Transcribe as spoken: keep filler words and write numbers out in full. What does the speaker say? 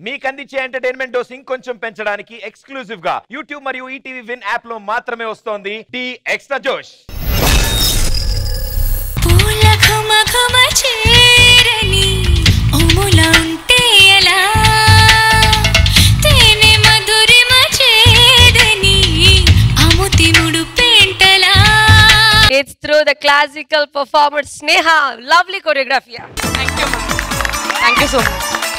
మీకు అందించే entertainment dose ఇంకొంచెం పెంచడానికి ఎక్స్క్లూజివ్ గా యూట్యూబ్ మరియు ఈటీవీ విన్ యాప్ లో మాత్రమే వస్తోంది టీ ఎక్స్ట్రా జోష్. It's through the classical performer Sneha. Lovely choreography. Thank you. Thank you so much.